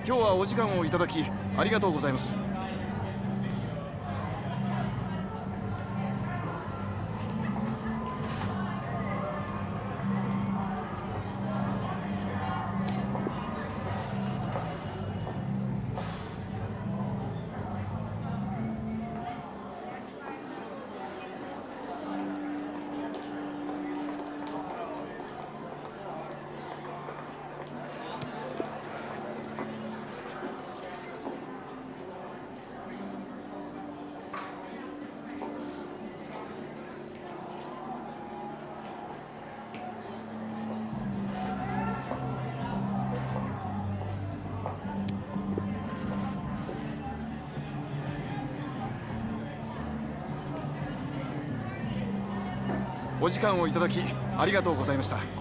今日はお時間をいただきありがとうございます。お時間をいただきありがとうございました。